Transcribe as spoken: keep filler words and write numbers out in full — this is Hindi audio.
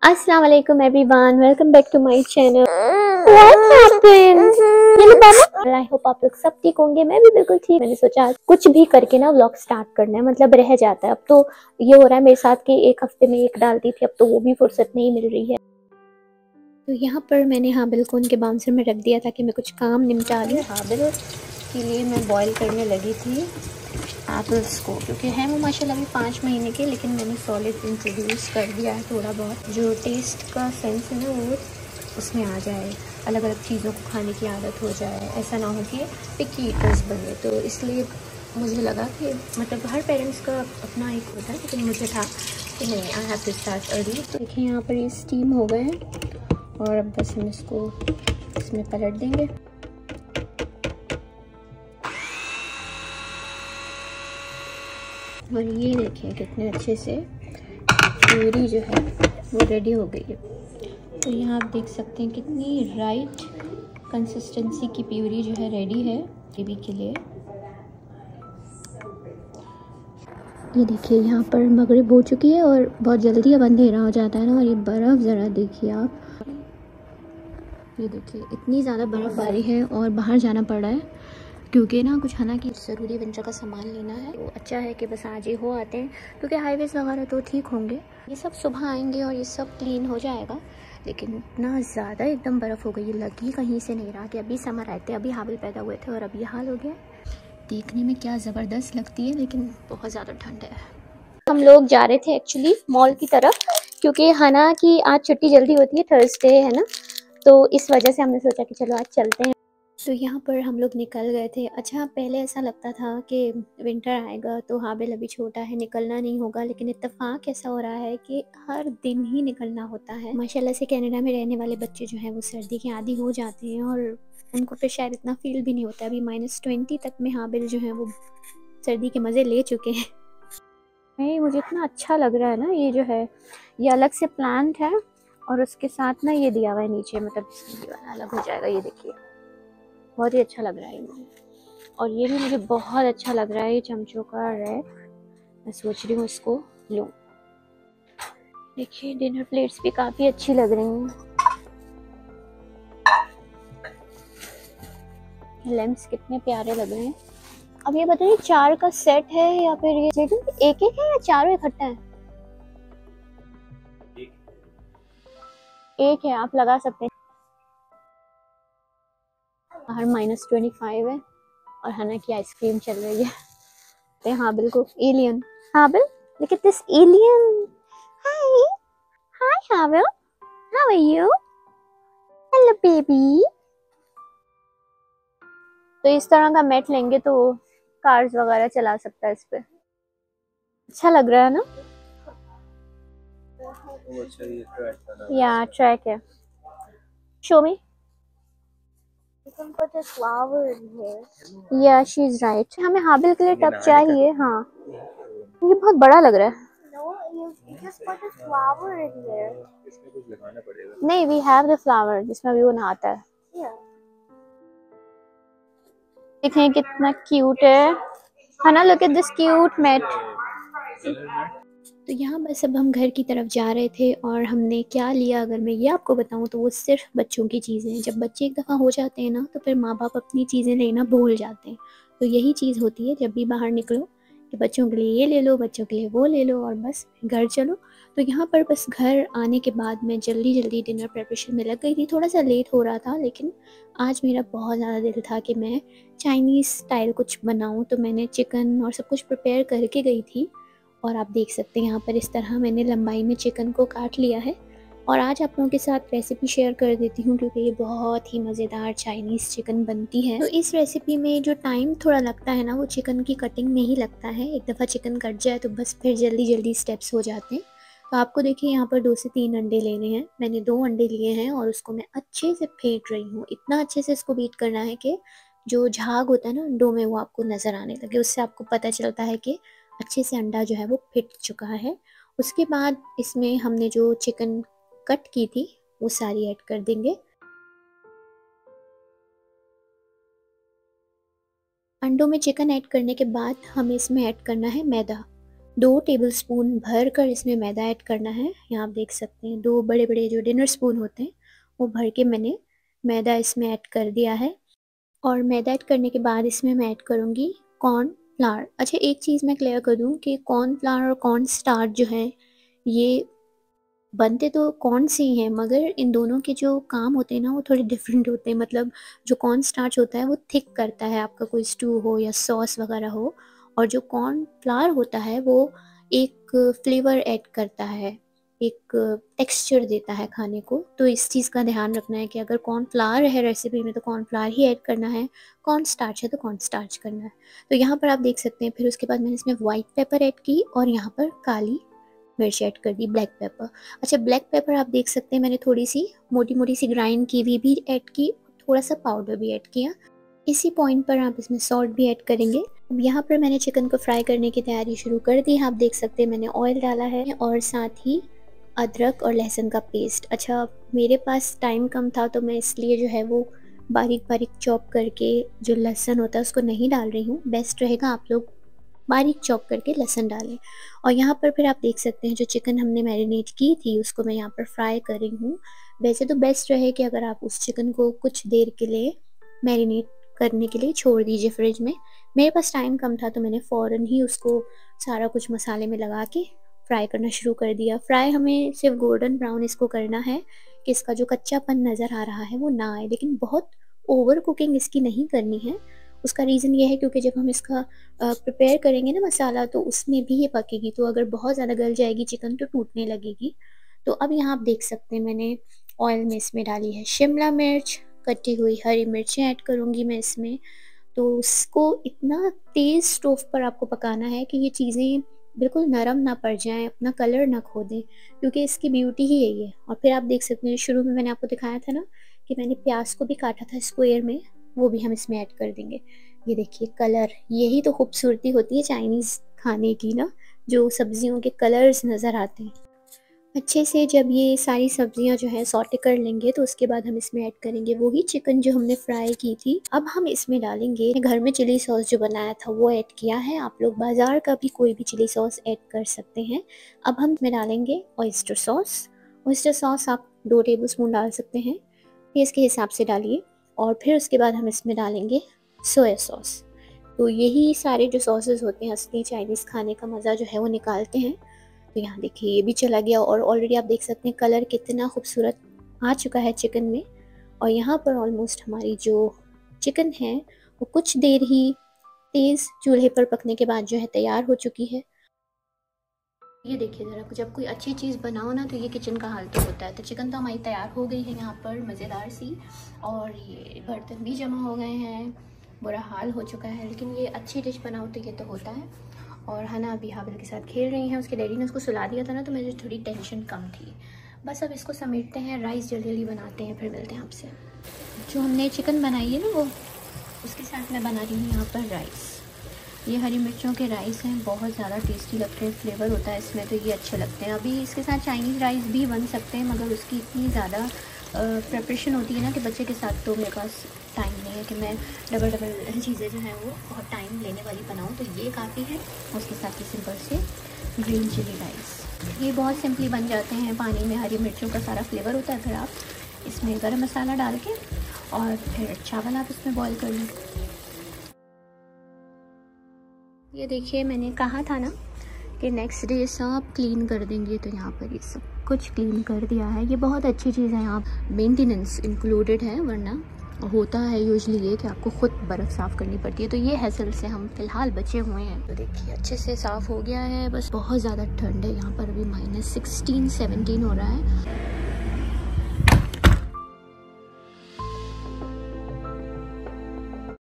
अस्सलाम वालेकुम everyone, welcome back to my channel. What happens? ये बताना। आई होप आप लोग सब ठीक होंगे, मैं भी बिल्कुल ठीक। मैंने सोचा आज कुछ भी करके ना व्लॉग स्टार्ट करना है, मतलब रह जाता है। अब तो ये हो रहा है मेरे साथ कि एक हफ्ते में एक डालती थी, अब तो वो भी फुर्सत नहीं मिल रही है। तो यहाँ पर मैंने हाबिल को उनके बाउंसर में रख दिया ताकि मैं कुछ काम निपटा लूँ। हाबिल के लिए मैं बॉईल करने लगी थी एप्पल्स को, क्योंकि है वो माशाल्लाह अभी पाँच महीने के, लेकिन मैंने सॉलिड इंट्रोड्यूस कर दिया है। थोड़ा बहुत जो टेस्ट का सेंस है ना वो उसमें आ जाए, अलग अलग चीज़ों को खाने की आदत हो जाए, ऐसा ना हो कि पिकी ईटर्स बने। तो इसलिए मुझे लगा कि मतलब हर पेरेंट्स का अपना एक होता है, लेकिन मुझे था कि नहीं, I have to start early. तो देखिए यहाँ पर ये स्टीम हो गए हैं और अब बस हम इसको इसमें पलट देंगे। और ये देखिए कितने अच्छे से प्यूरी जो है वो रेडी हो गई है। तो यहाँ आप देख सकते हैं कितनी राइट कंसिस्टेंसी की प्यूरी जो है रेडी है ग्रेवी के लिए। ये देखिए यहाँ पर मगरिब हो चुकी है और बहुत जल्दी अब अंधेरा हो जाता है ना। और ये बर्फ़ ज़रा देखिए आप, ये देखिए इतनी ज़्यादा बर्फ़बारी है और बाहर जाना पड़ रहा है क्योंकि ना कुछ खाना की ज़रूरी विंटर का सामान लेना है। तो अच्छा है कि बस आज ही हो आते हैं, क्योंकि हाईवेज़ वगैरह तो ठीक होंगे, ये सब सुबह आएंगे और ये सब क्लीन हो जाएगा। लेकिन इतना ज़्यादा एकदम बर्फ़ हो गई, लग ही कहीं से नहीं रहा कि अभी समर आए थे, अभी हाबिल पैदा हुए थे और अब ये हाल हो गया। देखने में क्या ज़बरदस्त लगती है, लेकिन बहुत ज़्यादा ठंड है। हम लोग जा रहे थे एक्चुअली मॉल की तरफ, क्योंकि हना की आज छुट्टी जल्दी होती है, थर्सडे है ना, तो इस वजह से हमने सोचा कि चलो आज चलते हैं। तो यहाँ पर हम लोग निकल गए थे। अच्छा, पहले ऐसा लगता था कि विंटर आएगा तो हाबिल अभी छोटा है, निकलना नहीं होगा, लेकिन इत्तेफाक ऐसा हो रहा है कि हर दिन ही निकलना होता है। माशाल्लाह से कनाडा में रहने वाले बच्चे जो हैं वो सर्दी के आदी हो जाते हैं और उनको फिर शायद इतना फील भी नहीं होता। अभी माइनस ट्वेंटी तक में हाबिल जो है वो सर्दी के मज़े ले चुके हैं। नहीं, मुझे इतना अच्छा लग रहा है ना, ये जो है ये अलग से प्लांट है और उसके साथ ना ये दिया हुआ है नीचे, मतलब अलग हो जाएगा। ये देखिए बहुत ही अच्छा लग रहा है मुझे, और ये भी मुझे बहुत अच्छा लग रहा है, ये चमचों का रैक। मैं सोच रही हूँ इसको लूँ। देखिए डिनर प्लेट्स भी काफ़ी अच्छी लग रही हैं। लैम्प्स कितने प्यारे लग रहे हैं। अब ये बताइए चार का सेट है या फिर ये एक एक है या चारों इकट्ठा है? एक है, आप लगा सकते हैं। बाहर माइनस ट्वेंटी फाइव है और हना की आइसक्रीम चल रही है। हाबिल को एलियन, हाबिल look at this alien. Hi, hi Habil, how are you? Hello baby. तो इस तरह का मैट लेंगे तो कार्स वगैरह चला सकता है इस पे। अच्छा लग रहा है ना? या ट्रैक है। Show me. You can put a flower in here. Yeah, she's right. हमें हाबिल के लिए टब चाहिए। हाँ, ये बहुत बड़ा लग रहा है। No, you, you just put a flower in here. इसमें कुछ लगाना पड़ेगा। नहीं, we have the flower जिसमें भी वो नहाता है। Yeah. देखें कितना क्यूट है। हना, look at this cute mat. तो यहाँ बस अब हम घर की तरफ जा रहे थे और हमने क्या लिया अगर मैं ये आपको बताऊँ तो वो सिर्फ बच्चों की चीज़ें हैं। जब बच्चे एक दफ़ा हो जाते हैं ना तो फिर माँ बाप अपनी चीज़ें लेना भूल जाते हैं। तो यही चीज़ होती है जब भी बाहर निकलो कि बच्चों के लिए ये ले लो, बच्चों के लिए वो ले लो और बस घर चलो। तो यहाँ पर बस घर आने के बाद मैं जल्दी जल्दी डिनर प्रिपरेशन में लग गई थी। थोड़ा सा लेट हो रहा था, लेकिन आज मेरा बहुत ज़्यादा दिल था कि मैं चाइनीज़ स्टाइल कुछ बनाऊँ, तो मैंने चिकन और सब कुछ प्रिपेयर करके गई थी। और आप देख सकते हैं यहाँ पर इस तरह मैंने लंबाई में चिकन को काट लिया है और आज आप लोगों के साथ रेसिपी शेयर कर देती हूँ, क्योंकि ये बहुत ही मज़ेदार चाइनीज़ चिकन बनती है। तो इस रेसिपी में जो टाइम थोड़ा लगता है ना वो चिकन की कटिंग में ही लगता है। एक दफ़ा चिकन कट जाए तो बस फिर जल्दी जल्दी स्टेप्स हो जाते हैं। तो आपको देखिए यहाँ पर दो से तीन अंडे लेने हैं। मैंने दो अंडे लिए हैं और उसको मैं अच्छे से फेंट रही हूँ। इतना अच्छे से इसको बीट करना है कि जो झाग होता है ना अंडों में वो आपको नज़र आने लगे। उससे आपको पता चलता है कि अच्छे से अंडा जो है वो फिट चुका है। उसके बाद इसमें हमने जो चिकन कट की थी वो सारी ऐड कर देंगे। अंडों में चिकन ऐड करने के बाद हमें इसमें ऐड करना है मैदा। दो टेबलस्पून भर कर इसमें मैदा ऐड करना है। यहाँ आप देख सकते हैं दो बड़े बड़े जो डिनर स्पून होते हैं वो भर के मैंने मैदा इसमें ऐड कर दिया है। और मैदा ऐड करने के बाद इसमें मैं ऐड करूँगी कॉर्न फ्लावर। अच्छा, एक चीज़ मैं क्लियर कर दूँ कि कॉर्न फ्लावर और कॉर्न स्टार्च जो है ये बनते तो कॉर्न से ही हैं, मगर इन दोनों के जो काम होते हैं ना वो थोड़े डिफरेंट होते हैं। मतलब जो कॉर्न स्टार्च होता है वो थिक करता है आपका कोई स्टू हो या सॉस वगैरह हो, और जो कॉर्न फ्लावर होता है वो एक फ्लेवर ऐड करता है, एक टेक्सचर देता है खाने को। तो इस चीज़ का ध्यान रखना है कि अगर कॉर्न फ्लावर है रेसिपी में तो कॉर्न फ्लावर ही ऐड करना है, कॉर्न स्टार्च है तो कॉर्न स्टार्च करना है। तो यहाँ पर आप देख सकते हैं। फिर उसके बाद मैंने इसमें वाइट पेपर ऐड की और यहाँ पर काली मिर्च ऐड कर दी, ब्लैक पेपर। अच्छा, ब्लैक पेपर आप देख सकते हैं मैंने थोड़ी सी मोटी मोटी सी ग्राइंड की हुई भी ऐड की, थोड़ा सा पाउडर भी ऐड किया। इसी पॉइंट पर आप इसमें सॉल्ट भी ऐड करेंगे। अब यहाँ पर मैंने चिकन को फ्राई करने की तैयारी शुरू कर दी है। आप देख सकते हैं मैंने ऑयल डाला है और साथ ही अदरक और लहसुन का पेस्ट। अच्छा, मेरे पास टाइम कम था तो मैं इसलिए जो है वो बारीक बारीक चॉप करके जो लहसुन होता है उसको नहीं डाल रही हूँ। बेस्ट रहेगा आप लोग बारीक चॉप करके लहसुन डालें। और यहाँ पर फिर आप देख सकते हैं जो चिकन हमने मैरिनेट की थी उसको मैं यहाँ पर फ्राई कर रही हूँ। वैसे तो बेस्ट रहे कि अगर आप उस चिकन को कुछ देर के लिए मैरिनेट करने के लिए छोड़ दीजिए फ्रिज में। मेरे पास टाइम कम था तो मैंने फ़ौरन ही उसको सारा कुछ मसाले में लगा के फ्राई करना शुरू कर दिया। फ्राई हमें सिर्फ गोल्डन ब्राउन इसको करना है कि इसका जो कच्चापन नज़र आ रहा है वो ना आए, लेकिन बहुत ओवर कुकिंग इसकी नहीं करनी है। उसका रीज़न ये है क्योंकि जब हम इसका प्रिपेयर करेंगे ना मसाला तो उसमें भी ये पकेगी, तो अगर बहुत ज़्यादा गल जाएगी चिकन तो टूटने लगेगी। तो अब यहाँ आप देख सकते हैं मैंने ऑयल में इसमें डाली है शिमला मिर्च, कटी हुई हरी मिर्चें ऐड करूँगी मैं इसमें। तो उसको इतना तेज़ स्टोव पर आपको पकाना है कि ये चीज़ें बिल्कुल नरम ना पड़ जाएं, अपना कलर ना खो दें, क्योंकि इसकी ब्यूटी ही यही है। और फिर आप देख सकते हैं शुरू में मैंने आपको दिखाया था ना कि मैंने प्याज को भी काटा था स्क्वायर में, वो भी हम इसमें ऐड कर देंगे। ये देखिए कलर, यही तो खूबसूरती होती है चाइनीज़ खाने की ना, जो सब्जियों के कलर्स नज़र आते हैं। अच्छे से जब ये सारी सब्जियां जो है सॉटे कर लेंगे तो उसके बाद हम इसमें ऐड करेंगे वही चिकन जो हमने फ्राई की थी। अब हम इसमें डालेंगे घर में चिली सॉस जो बनाया था वो ऐड किया है। आप लोग बाज़ार का भी कोई भी चिली सॉस ऐड कर सकते हैं। अब हम इसमें डालेंगे ऑयस्टर सॉस। ऑयस्टर सॉस आप दो टेबल स्पून डाल सकते हैं, टेस्ट के हिसाब से डालिए। और फिर उसके बाद हम इसमें डालेंगे सोया सॉस। तो यही सारे जो सॉसेस होते हैं असली चाइनीज़ खाने का मज़ा जो है वो निकालते हैं। तो यहाँ देखिए ये भी चला गया और ऑलरेडी आप देख सकते हैं कलर कितना खूबसूरत आ चुका है चिकन में। और यहाँ पर ऑलमोस्ट हमारी जो चिकन है वो कुछ देर ही तेज़ चूल्हे पर पकने के बाद जो है तैयार हो चुकी है। ये देखिए ज़रा, जब कोई अच्छी चीज़ बनाओ ना तो ये किचन का हाल तो होता है। तो चिकन तो हमारी तैयार हो गई है यहाँ पर मज़ेदार सी, और ये बर्तन भी जमा हो गए हैं, बुरा हाल हो चुका है। लेकिन ये अच्छी डिश बनाओ तो ये तो होता है। और हना अभी हाबिल के साथ खेल रही हैं, उसके डैडी ने उसको सुला दिया था ना तो मुझे थोड़ी टेंशन कम थी। बस अब इसको समेटते हैं, राइस जल्दी जल्दी बनाते हैं, फिर मिलते हैं आपसे। जो हमने चिकन बनाई है ना वो उसके साथ मैं बना रही हूँ यहाँ पर राइस। ये हरी मिर्चों के राइस हैं, बहुत ज़्यादा टेस्टी लगते हैं, फ्लेवर होता है इसमें तो ये अच्छे लगते हैं। अभी इसके साथ चाइनीज़ राइस भी बन सकते हैं मगर उसकी इतनी ज़्यादा प्रिपरेशन होती है ना कि बच्चे के साथ तो मेरे पास टाइम नहीं है कि मैं डबल डबल चीज़ें जो हैं वो बहुत टाइम लेने वाली बनाऊँ। तो ये काफ़ी है। उसके साथ ही सिंपल से ग्रीन चिली राइस, ये बहुत सिंपली बन जाते हैं। पानी में हरी मिर्चों का सारा फ्लेवर होता है, फिर आप इसमें गरम मसाला डाल के और फिर चावल आप इसमें बॉईल कर लें। ये देखिए मैंने कहा था ना कि नेक्स्ट डे सब क्लीन कर देंगे, तो यहाँ पर ये सब कुछ क्लीन कर दिया है। ये बहुत अच्छी चीज़ है, यहाँ मेंटेनेंस इंक्लूडेड है, वरना होता है यूजुअली ये कि आपको ख़ुद बर्फ़ साफ़ करनी पड़ती है। तो ये हैसल से हम फ़िलहाल बचे हुए हैं। तो देखिए अच्छे से साफ़ हो गया है, बस बहुत ज़्यादा ठंड है यहाँ पर, अभी माइनस सिक्सटीन सेवनटीन हो रहा है।